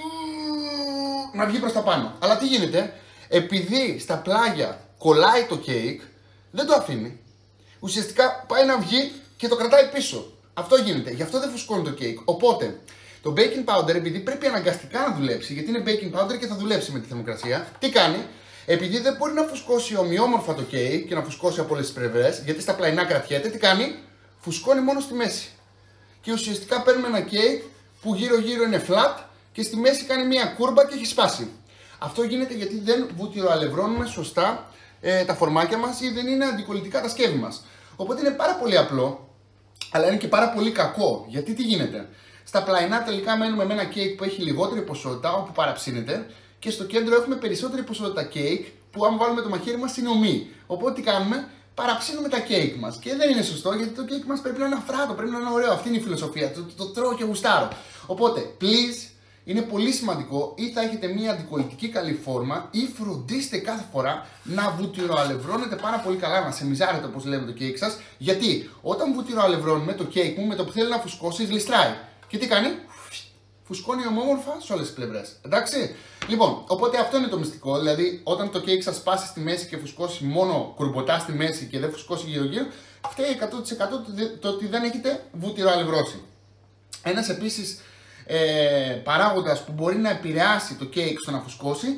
[SPEAKER 1] να βγει προς τα πάνω. Αλλά τι γίνεται, επειδή στα πλάγια κολλάει το cake, δεν το αφήνει. Ουσιαστικά πάει να βγει και το κρατάει πίσω. Αυτό γίνεται, γι' αυτό δεν φουσκώνει το cake. Οπότε το baking powder, επειδή πρέπει αναγκαστικά να δουλέψει, γιατί είναι baking powder και θα δουλέψει με τη θερμοκρασία, τι κάνει? Επειδή δεν μπορεί να φουσκώσει ομοιόμορφα το cake και να φουσκώσει από όλες τις πλευρές, γιατί στα πλαϊνά κρατιέται, τι κάνει? Φουσκώνει μόνο στη μέση. Και ουσιαστικά παίρνουμε ένα cake που γύρω-γύρω είναι flat και στη μέση κάνει μια κούρμπα και έχει σπάσει. Αυτό γίνεται γιατί δεν βουτυροαλευρώνουμε σωστά τα φορμάκια μας ή δεν είναι αντικολλητικά τα σκεύη μας. Οπότε είναι πάρα πολύ απλό, αλλά είναι και πάρα πολύ κακό. Γιατί τι γίνεται? Στα πλαϊνά τελικά μένουμε με ένα cake που έχει λιγότερη ποσότητα, όπου παραψύνεται, και στο κέντρο έχουμε περισσότερη ποσότητα cake που αν βάλουμε το μαχαίρι μας είναι ομοίη. Οπότε τι κάνουμε? Παραψύνουμε τα cake μας. Και δεν είναι σωστό γιατί το cake μας πρέπει να είναι αφράτο, πρέπει να είναι ωραίο. Αυτή είναι η φιλοσοφία. Το τρώω και γουστάρω. Οπότε, please, είναι πολύ σημαντικό ή θα έχετε μια αντικολλητική καλή φόρμα ή φροντίστε κάθε φορά να βουτυροαλευρώνετε πάρα πολύ καλά, να σεμιζάρετε όπως λέμε το cake σας. Γιατί όταν βουτυροαλευρώνουμε το cake μου με το που θέλει να φουσκώσει, γλιστράει. Και τι κάνει? Φουσκώνει ομόμορφα σε όλες τις πλευρές. Εντάξει. Λοιπόν, οπότε αυτό είναι το μυστικό. Δηλαδή, όταν το cake σας σπάσει στη μέση και φουσκώσει μόνο κουρμποτά στη μέση και δεν φουσκώσει γύρω-γύρω, φταίει 100% το ότι δεν έχετε βουτυροαλευρώσει. Ένας επίσης παράγοντας που μπορεί να επηρεάσει το cake στο να φουσκώσει,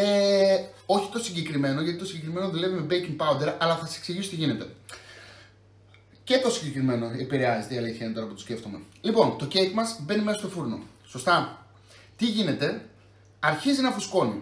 [SPEAKER 1] όχι το συγκεκριμένο, γιατί το συγκεκριμένο δουλεύει με baking powder, αλλά θα σας εξηγήσω τι γίνεται. Και το συγκεκριμένο επηρεάζεται, η αλήθεια είναι τώρα που το σκέφτομαι. Λοιπόν, το cake μας μπαίνει μέσα στο φούρνο. Σωστά. Τι γίνεται? Αρχίζει να φουσκώνει.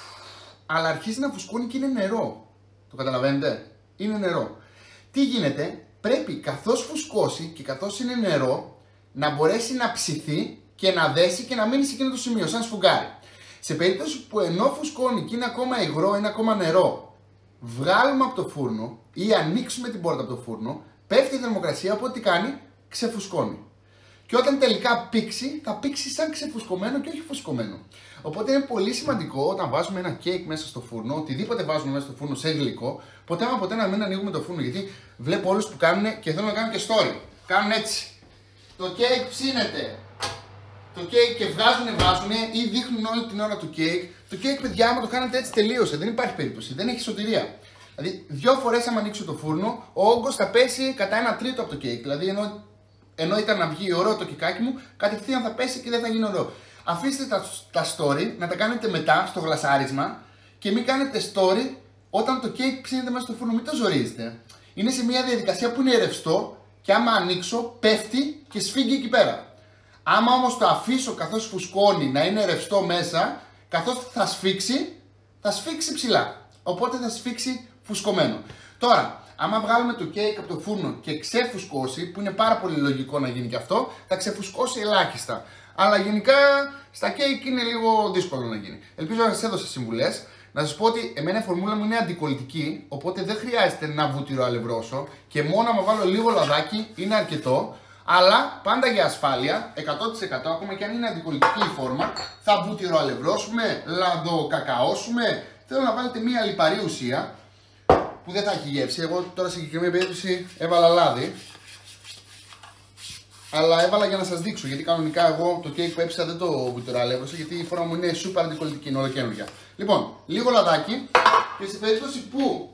[SPEAKER 1] Αλλά αρχίζει να φουσκώνει και είναι νερό. Το καταλαβαίνετε? Είναι νερό. Τι γίνεται? Πρέπει καθώς φουσκώσει και καθώς είναι νερό να μπορέσει να ψηθεί και να δέσει και να μείνει σε εκείνο το σημείο, σαν σφουγγάρι. Σε περίπτωση που ενώ φουσκώνει και είναι ακόμα υγρό, είναι ακόμα νερό, βγάλουμε από το φούρνο ή ανοίξουμε την πόρτα από το φούρνο, πέφτει η θερμοκρασία, οπότε τι κάνει? Ξεφουσκώνει. Και όταν τελικά πήξει, θα πήξει σαν ξεφουσκωμένο και όχι φουσκωμένο. Οπότε είναι πολύ σημαντικό όταν βάζουμε ένα cake μέσα στο φούρνο, οτιδήποτε βάζουμε μέσα στο φούρνο σε γλυκό, ποτέ να μην ανοίγουμε το φούρνο. Γιατί βλέπω όλους που κάνουν και θέλουν να κάνουν και story. Κάνουν έτσι. Το cake ψήνεται. Το cake και βάζουν ή δείχνουν όλη την ώρα το cake. Το cake, παιδιά, άμα το κάνετε έτσι, τελείωσε. Δεν υπάρχει περίπτωση. Δεν έχει σωτηρία. Δηλαδή, 2 φορές άμα ανοίξω το φούρνο, ο όγκος θα πέσει κατά 1/3 από το cake. Δηλαδή, ενώ ήταν να βγει ωραίο το κικάκι μου, κατευθείαν θα πέσει και δεν θα γίνει ωραίο. Αφήστε τα story να τα κάνετε μετά στο γλασάρισμα και μην κάνετε story όταν το cake ψήνεται μέσα στο φούρνο. Μην το ζορίζετε. Είναι σε μια διαδικασία που είναι ρευστό και άμα ανοίξω, πέφτει και σφίγγει εκεί πέρα. Άμα όμως το αφήσω καθώς φουσκώνει να είναι ρευστό μέσα, καθώς θα σφίξει ψηλά. Οπότε θα σφίξει φουσκωμένο. Τώρα, άμα βγάλουμε το cake από το φούρνο και ξεφουσκώσει, που είναι πάρα πολύ λογικό να γίνει και αυτό, θα ξεφουσκώσει ελάχιστα. Αλλά γενικά στα cake είναι λίγο δύσκολο να γίνει. Ελπίζω να σας έδωσα συμβουλές. Να σας πω ότι εμένα η φορμούλα μου είναι αντικολλητική, οπότε δεν χρειάζεται να βουτυροαλευρώσω και μόνο άμα βάλω λίγο λαδάκι είναι αρκετό. Αλλά πάντα για ασφάλεια, 100% ακόμα και αν είναι αντικολλητική η φόρμα, θα βουτυροαλευρώσουμε, λαδοκακαώσουμε. Θέλω να βάλετε μία λιπαρή ουσία που δεν θα έχει γεύση. Εγώ τώρα σε συγκεκριμένη περίπτωση έβαλα λάδι. Αλλά έβαλα για να σας δείξω, γιατί κανονικά εγώ το cake που έψησα δεν το βουτυροαλεύρωσα, γιατί η φόρμα μου είναι super αντικολλητική, είναι ολοκαίνουργια. Λοιπόν, λίγο λαδάκι και σε περίπτωση που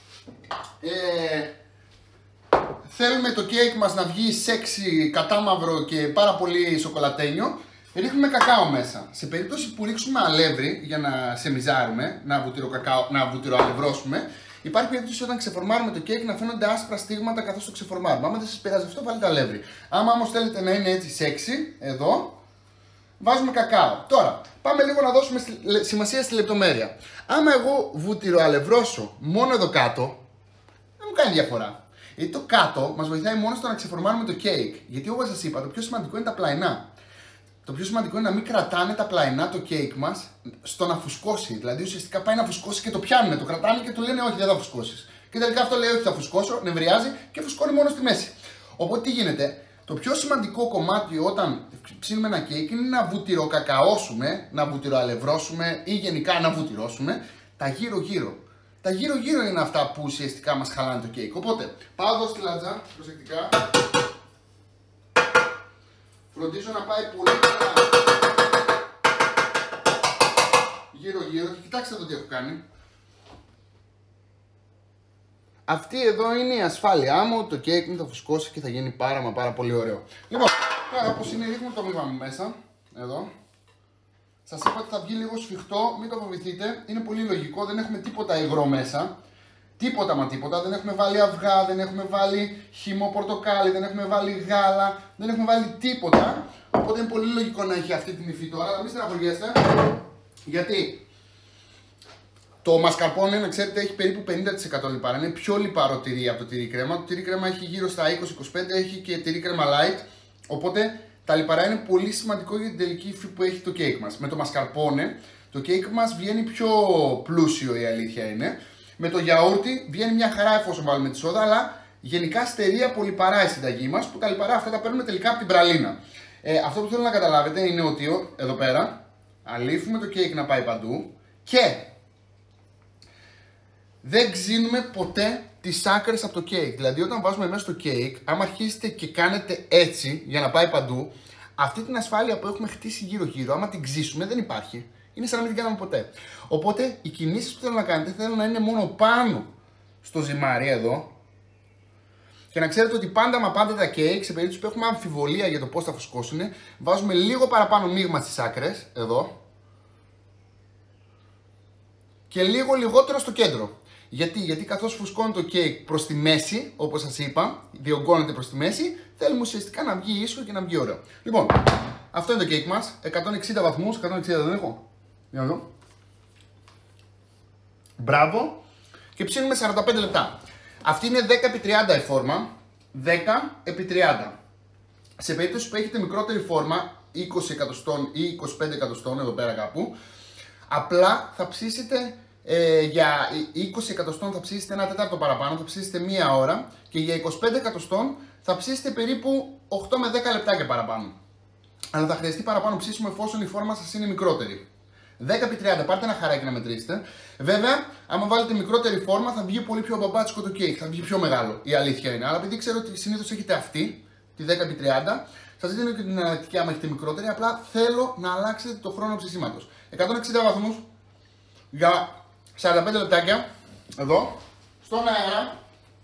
[SPEAKER 1] θέλουμε το cake μας να βγει σεξι, κατάμαυρο και πάρα πολύ σοκολατένιο, ρίχνουμε κακάο μέσα. Σε περίπτωση που ρίξουμε αλεύρι για να σεμιζάρουμε, να βουτυροαλευρώσουμε, υπάρχει περίπτωση όταν ξεφορμάρουμε το cake να φαίνονται άσπρα στίγματα καθώς το ξεφορμάρουμε. Άμα δεν σας πειράζει αυτό, βάλετε αλεύρι. Άμα όμως θέλετε να είναι έτσι σεξι, εδώ, βάζουμε κακάο. Τώρα, πάμε λίγο να δώσουμε σημασία στη λεπτομέρεια. Άμα εγώ βουτυροαλευρώσω μόνο εδώ κάτω, δεν μου κάνει διαφορά. Γιατί το κάτω μας βοηθάει μόνο στο να ξεφορμάρουμε το κέικ. Γιατί όπως σας είπα, το πιο σημαντικό είναι τα πλαϊνά. Το πιο σημαντικό είναι να μην κρατάνε τα πλαϊνά το κέικ μας στο να φουσκώσει. Δηλαδή ουσιαστικά πάει να φουσκώσει και το πιάνουν, το κρατάνε και του λένε όχι, δεν θα φουσκώσεις. Και τελικά αυτό λέει όχι, θα φουσκώσω, νευριάζει και φουσκώνει μόνο στη μέση. Οπότε τι γίνεται, το πιο σημαντικό κομμάτι όταν ψήνουμε ένα κέικ είναι να βουτυροκακαώσουμε, να βουτυροαλευρώσουμε ή γενικά να βουτυρώσουμε τα γύρω-γύρω. Τα γύρω-γύρω είναι αυτά που ουσιαστικά μας χαλάνε το κέικ. Οπότε πάω εδώ στη λάτζα, προσεκτικά. Φροντίζω να πάει πολύ καλά γύρω-γύρω και κοιτάξτε εδώ τι έχω κάνει. Αυτή εδώ είναι η ασφάλειά μου, το κέικ μου θα φουσκώσει και θα γίνει πάρα πολύ ωραίο. Λοιπόν, τώρα όπως είναι ρίχνω το μείγμα μου μέσα, εδώ. Σας είπα ότι θα βγει λίγο σφιχτό, μην το φοβηθείτε, είναι πολύ λογικό, δεν έχουμε τίποτα υγρό μέσα. Τίποτα μα τίποτα, δεν έχουμε βάλει αυγά, δεν έχουμε βάλει χυμό πορτοκάλι, δεν έχουμε βάλει γάλα, δεν έχουμε βάλει τίποτα. Οπότε είναι πολύ λογικό να έχει αυτή την υφή τώρα, αλλά μην στεναχωριέστε. Γιατί το μασκαρπόνε, να ξέρετε, έχει περίπου 50% λιπαρά. Είναι πιο λιπαρό τυρί από το τυρί κρέμα. Το τυρί κρέμα έχει γύρω στα 20-25, έχει και τυρί κρέμα light. Οπότε τα λιπαρά είναι πολύ σημαντικό για την τελική υφή που έχει το κέικ μας. Με το μασκαρπόνε, το κέικ μας βγαίνει πιο πλούσιο, η αλήθεια είναι. Με το γιαούρτι βγαίνει μια χαρά εφόσον βάλουμε τη σόδα, αλλά γενικά στερεί από λιπαρά η συνταγή μας, που τα λιπαρά αυτά τα παίρνουμε τελικά από την πραλίνα. Αυτό που θέλω να καταλάβετε είναι ότι εδώ πέρα αλήφουμε το κέικ να πάει παντού και δεν ξύνουμε ποτέ τις άκρες από το κέικ. Δηλαδή όταν βάζουμε μέσα στο κέικ, άμα αρχίσετε και κάνετε έτσι για να πάει παντού, αυτή την ασφάλεια που έχουμε χτίσει γύρω-γύρω, άμα την ξύσουμε δεν υπάρχει. Είναι σαν να μην την κάναμε ποτέ. Οπότε οι κινήσεις που θέλω να κάνετε θέλω να είναι μόνο πάνω στο ζυμάρι εδώ. Και να ξέρετε ότι πάντα μα πάντα τα κέικ, σε περίπτωση που έχουμε αμφιβολία για το πώς θα φουσκώσουν, βάζουμε λίγο παραπάνω μείγμα στις άκρες, εδώ. Και λίγο λιγότερο στο κέντρο. Γιατί καθώς φουσκώνει το κέικ προς τη μέση, όπως σας είπα, διωγγώνεται προς τη μέση, θέλουμε ουσιαστικά να βγει ίσο και να βγει ωραίο. Λοιπόν, αυτό είναι το κέικ μας, 160 βαθμούς, 160 δεν έχω. Για να δω. Μπράβο. Και ψήνουμε 45 λεπτά. Αυτή είναι 10x30 η φόρμα. 10x30. Σε περίπτωση που έχετε μικρότερη φόρμα, 20 εκατοστών ή 25 εκατοστών, εδώ πέρα κάπου, απλά θα ψήσετε για 20 εκατοστών θα ψήσετε ένα τέταρτο παραπάνω, θα ψήσετε μία ώρα και για 25 εκατοστών θα ψήσετε περίπου 8 με 10 λεπτάκια παραπάνω. Αλλά θα χρειαστεί παραπάνω ψήσιμο εφόσον η φόρμα σας είναι μικρότερη. 10x30, πάρτε ένα χαράκι να μετρήσετε. Βέβαια, άμα βάλετε μικρότερη φόρμα θα βγει πολύ πιο μπαμπάτσικο το κέικ, θα βγει πιο μεγάλο. Η αλήθεια είναι. Αλλά επειδή ξέρω ότι συνήθως έχετε αυτή, τη 10x30, σας δίνω και την εναλλακτική άμα έχετε μικρότερη. Απλά θέλω να αλλάξετε το χρόνο ψησίματος. 160 βαθμούς για 45 λεπτάκια, εδώ, στον αέρα.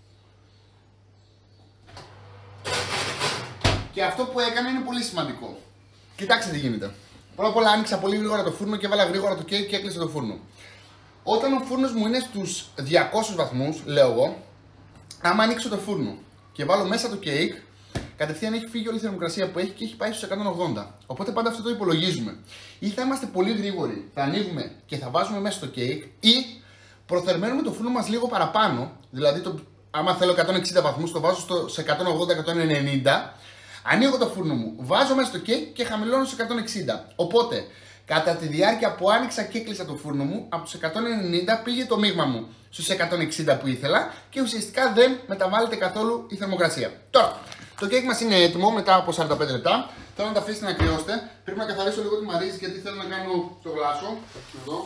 [SPEAKER 1] Και αυτό που έκανα είναι πολύ σημαντικό. Κοιτάξτε τι γίνεται. Πρώτα απ' όλα άνοιξα πολύ γρήγορα το φούρνο και έβαλα γρήγορα το κέικ και έκλεισα το φούρνο. Όταν ο φούρνος μου είναι στους 200 βαθμούς, λέω εγώ, άμα ανοίξω το φούρνο και βάλω μέσα το κέικ, κατευθείαν έχει φύγει όλη η θερμοκρασία που έχει και έχει πάει στους 180. Οπότε πάντα αυτό το υπολογίζουμε. Ή θα είμαστε πολύ γρήγοροι, θα ανοίγουμε και θα βάζουμε μέσα το κέικ, ή προθερμαίνουμε το φούρνο μας λίγο παραπάνω, δηλαδή άμα θέλω 160 βαθμούς, το βάζω σε 180-190. Ανοίγω το φούρνο μου, βάζω μέσα στο κέικ και χαμηλώνω σε 160. Οπότε, κατά τη διάρκεια που άνοιξα και έκλεισα το φούρνο μου, από τους 190 πήγε το μείγμα μου στους 160 που ήθελα και ουσιαστικά δεν μεταβάλλεται καθόλου η θερμοκρασία. Τώρα, το κέικ μας είναι έτοιμο μετά από 45 λεπτά. Θέλω να τα αφήσετε να κρυώσετε. Πρέπει να καθαρίσω λίγο τη μαρίζη γιατί θέλω να κάνω το γλάσο. Εδώ.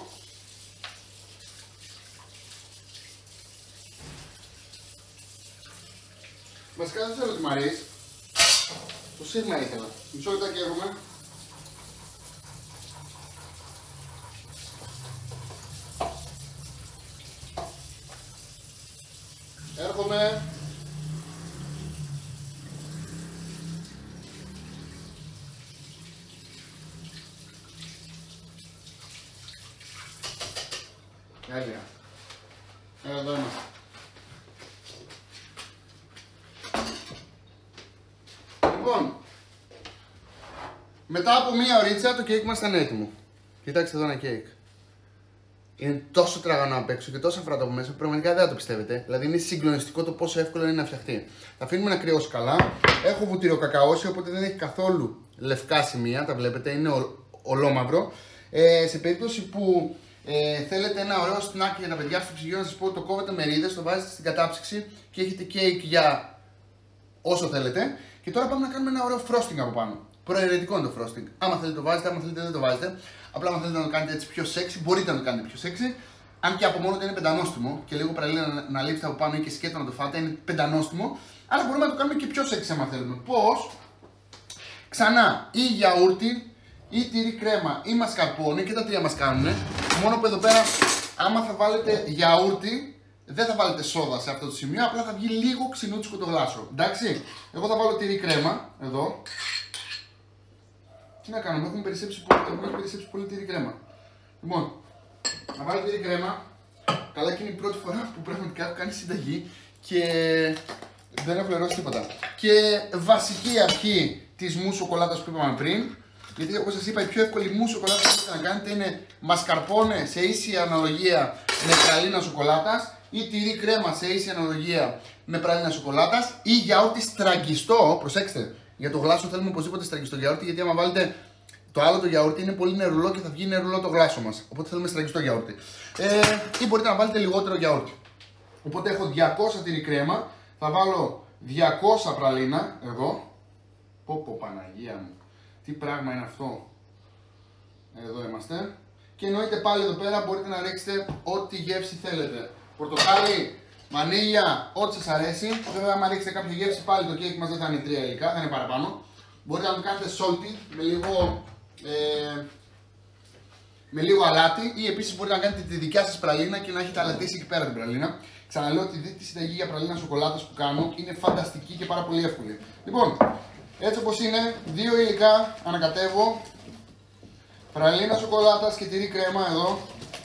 [SPEAKER 1] Βασικά δεν θέλω τη μαρίζη. Το σίγμα ήθελα. Μισό λεπτάκι έρχομαι. Έρχομαι. Τέλεια. Εδώ είμαστε. Λοιπόν, μετά από μία ωρίτσα το κέικ μας ήταν έτοιμο. Κοιτάξτε εδώ ένα κέικ. Είναι τόσο τραγανό απ' έξω και τόσο αφράτα από μέσα που πραγματικά δεν θα το πιστεύετε. Δηλαδή είναι συγκλονιστικό το πόσο εύκολο είναι να φτιαχτεί. Θα αφήνουμε να κρυώσει καλά. Έχω βουτύριο κακαώσει, οπότε δεν έχει καθόλου λευκά σημεία. Τα βλέπετε, είναι ολόμαυρο. Σε περίπτωση που θέλετε ένα ωραίο snack για τα παιδιά στο ψυγείο, να σας πω, το κόβετε μερίδες, το βάζετε στην κατάψυξη και έχετε cake για όσο θέλετε. Και τώρα πάμε να κάνουμε ένα ωραίο frosting από πάνω. Προαιρετικό είναι το frosting. Άμα θέλετε το βάζετε, άμα θέλετε δεν το βάζετε. Απλά αν θέλετε να το κάνετε έτσι πιο sexy, μπορείτε να το κάνετε πιο sexy. Αν και από μόνο του είναι πεντανόστιμο και λίγο πραλίνα να λείψετε από πάνω ή και σκέτο να το φάτε, είναι πεντανόστιμο. Αλλά μπορούμε να το κάνουμε και πιο sexy άμα θέλουμε. Πώς? Ξανά, ή γιαούρτι, ή τυρί κρέμα, ή μασκαρπόνε, και τα τρία μας κάνουν. Μόνο που εδώ πέρα, άμα θα βάλετε γιαούρτι, δεν θα βάλετε σόδα σε αυτό το σημείο, απλά θα βγει λίγο ξινούτσικο το γλάσο. Εντάξει, εγώ θα βάλω τυρί κρέμα, εδώ. Τι να κάνουμε, έχουμε περισσέψει πολύ τυρί κρέμα. Λοιπόν, να βάλω τυρί κρέμα. Καλά και είναι η πρώτη φορά που πραγματικά έχω κάνει συνταγή και δεν έχω φλερώσει τίποτα. Και βασική αρχή της μου σοκολάτας που είπαμε πριν, γιατί όπως σας είπα η πιο εύκολη μου σοκολάτα που μπορείτε να κάνετε είναι μασκαρπόνε σε ίση αναλογία με πραλίνα σοκολάτας ή τυρί κρέμα σε ίση αναλογία με πραλίνα σοκολάτας ή γιαούρτι στραγγιστό. Προσέξτε, για το γλάσο θέλουμε οπωσδήποτε στραγγιστό γιαούρτι, γιατί άμα βάλετε το άλλο το γιαούρτι είναι πολύ νερουλό και θα βγει νερουλό το γλάσο μας. Οπότε θέλουμε στραγγιστό γιαούρτι. Ή μπορείτε να βάλετε λιγότερο γιαούρτι. Οπότε έχω 200 τυρί κρέμα, θα βάλω 200 πραλίνα εδώ. Πω Παναγία μου, τι πράγμα είναι αυτό. Εδώ είμαστε. Και εννοείται πάλι εδώ πέρα μπορείτε να ρίξετε ό,τι γεύση θέλετε. Πορτοκάλι, βανίλια, ό,τι σας αρέσει. Βέβαια, άμα ρίξετε κάποια γεύση, πάλι το κέικ μας δεν θα είναι 3 υλικά, θα είναι παραπάνω. Μπορείτε να το κάνετε salty με λίγο αλάτι, ή επίσης μπορείτε να κάνετε τη δικιά σας πραλίνα και να έχετε αλατίσει εκεί πέρα την πραλίνα. Ξαναλέω ότι δείτε τη συνταγή για πραλίνα σοκολάτας που κάνω, είναι φανταστική και πάρα πολύ εύκολη. Λοιπόν, έτσι όπως είναι, 2 υλικά ανακατεύω. Πραλίνα σοκολάτας και τυρί κρέμα εδώ.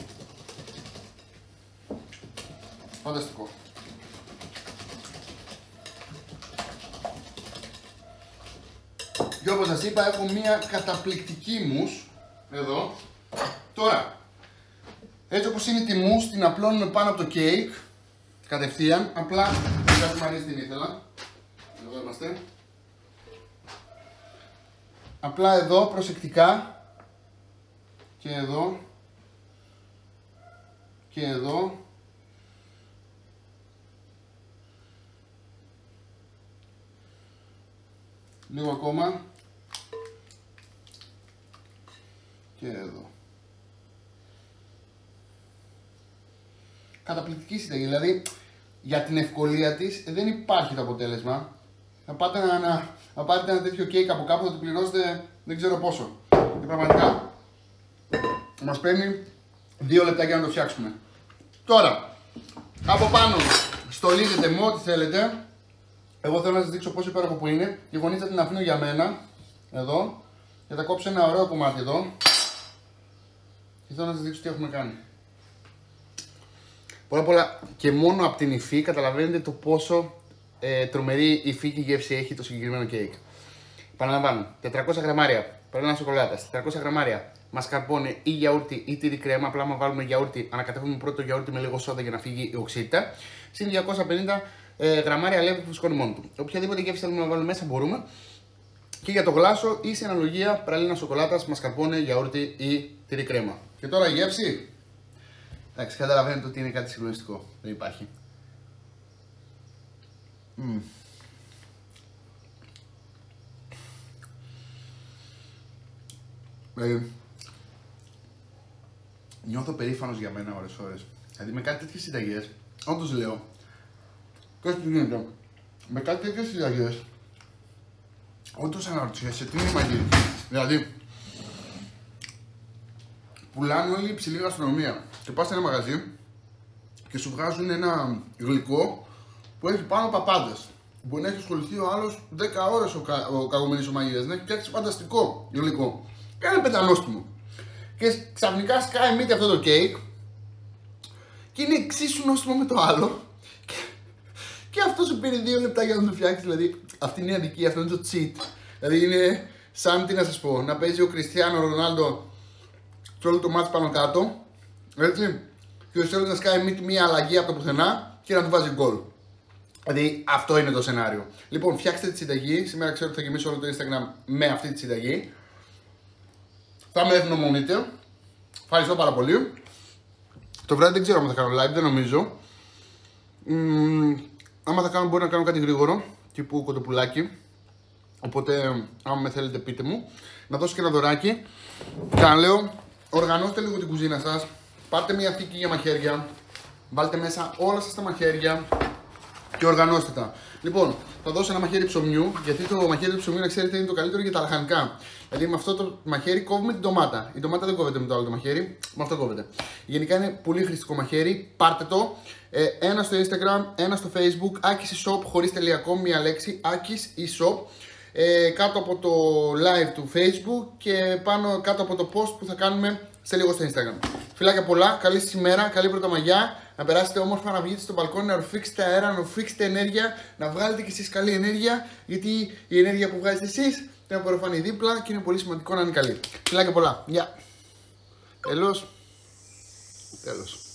[SPEAKER 1] Φανταστικό. Και όπως σας είπα, έχω μια καταπληκτική μους εδώ. Τώρα, έτσι όπως είναι τη μους, την απλώνουμε πάνω από το κέικ κατευθείαν. Απλά, κάτι μου αρέσει την ήθελα. Εδώ είμαστε. Απλά εδώ προσεκτικά και εδώ και εδώ λίγο ακόμα και εδώ. Καταπληκτική συνταγή, δηλαδή για την ευκολία της δεν υπάρχει το αποτέλεσμα. Θα πάτε να πάρετε ένα τέτοιο κέικ από κάπου, θα το πληρώσετε δεν ξέρω πόσο. Και πραγματικά μας παίρνει 2 λεπτά για να το φτιάξουμε. Τώρα, από πάνω στολίζετε με ό,τι θέλετε. Εγώ θέλω να σας δείξω πόσο υπέροχο που είναι. Η γωνίτσα την αφήνω για μένα, εδώ. Και θα κόψω ένα ωραίο κομμάτι εδώ. Και θέλω να σας δείξω τι έχουμε κάνει. Πολλά πολλά και μόνο από την υφή καταλαβαίνετε το πόσο τρομερή υφή και γεύση έχει το συγκεκριμένο κέικ. Επαναλαμβάνω, 400 γραμμάρια πραλίνα σοκολάτας, 400 γραμμάρια μασκαρπόνε ή γιαούρτι ή τυρί κρέμα. Απλά, άμα βάλουμε γιαούρτι, ανακατεύουμε πρώτο το γιαούρτι με λίγο σόδα για να φύγει η οξύτητα. Συν 250 γραμμάρια αλεύρι που σκόνη μόνο του. Οποιαδήποτε γεύση θέλουμε να βάλουμε μέσα μπορούμε. Και για το γλάσο ή σε αναλογία πραλίνα σοκολάτας, μασκαρπόνε, γιαούρτι ή τυρί κρέμα. Και τώρα η γεύση. Εντάξει, καταλαβαίνετε ότι είναι κάτι συγκλονιστικό. Δεν υπάρχει. Νιώθω περήφανος για μένα ώρες. Δηλαδή με κάτι τέτοιες συνταγές, όντως λέω, κάτι τι γίνεται, με κάτι τέτοιες συνταγές, όντως αναρωτιέσαι τι είναι η μαγειρική. Δηλαδή, πουλάνε όλη η υψηλή γαστρονομία και πας σε ένα μαγαζί και σου βγάζουν ένα γλυκό που έχει πάνω παπάντες. Μπορεί να έχει ασχοληθεί ο άλλος 10 ώρες ο κακομοίρης ο μαγείρας, να έχει φτιάξει φανταστικό γλυκό. Και είναι πεντανόστιμο. Και ξαφνικά σκάει μύτη αυτό το κέικ και είναι εξίσου νόστιμο με το άλλο. Και αυτό σου πήρε 2 λεπτά για να το φτιάξει. Δηλαδή, αυτή είναι η αδικία, αυτό είναι το cheat. Δηλαδή, είναι σαν τι να σας πω, να παίζει ο Κριστιάνο Ρονάλντο σε όλο το μάτς πάνω κάτω. Έτσι. Και ο Στέλιος να σκάει μία αλλαγή από το πουθενά και να του βάζει γκολ. Δηλαδή αυτό είναι το σενάριο. Λοιπόν, φτιάξτε τη συνταγή. Σήμερα ξέρω ότι θα γεμίσω όλο το Instagram με αυτή τη συνταγή. Θα με ευγνωμονείτε. Ευχαριστώ πάρα πολύ. Το βράδυ δεν ξέρω αν θα κάνω live, δεν νομίζω. Άμα θα κάνω, μπορεί να κάνω κάτι γρήγορο, τύπου κοτοπουλάκι. Οπότε, άμα με θέλετε, πείτε μου. Να δώσω και ένα δωράκι. Λέω, οργανώστε λίγο την κουζίνα σας. Πάρτε μια θήκη για μαχαίρια. Βάλτε μέσα όλα σας τα μαχαίρια και οργανώστε τα. Λοιπόν, θα δώσω ένα μαχαίρι ψωμιού, γιατί το μαχαίρι του ψωμιού, να ξέρετε, είναι το καλύτερο για τα λαχανικά. Δηλαδή, με αυτό το μαχαίρι κόβουμε την ντομάτα. Η ντομάτα δεν κόβεται με το άλλο το μαχαίρι, με αυτό κόβεται. Γενικά είναι πολύ χρηστικό μαχαίρι. Πάρτε το. Ένα στο Instagram, ένα στο Facebook. Akis eShop, χωρίς τελεία.com, μία λέξη. Akis eShop. Κάτω από το live του Facebook και πάνω κάτω από το post που θα κάνουμε σε λίγο στο Instagram. Φιλάκια πολλά, καλή σας ημέρα, καλή πρωτομαγιά. Να περάσετε όμορφα, να βγείτε στο μπαλκόνι, να ρουφήξετε αέρα, να ρουφήξετε ενέργεια, να βγάλετε κι εσείς καλή ενέργεια, γιατί η ενέργεια που βγάζετε εσείς δεν απορροφάνει δίπλα και είναι πολύ σημαντικό να είναι καλή. Φιλάκια πολλά, γεια. Τέλος.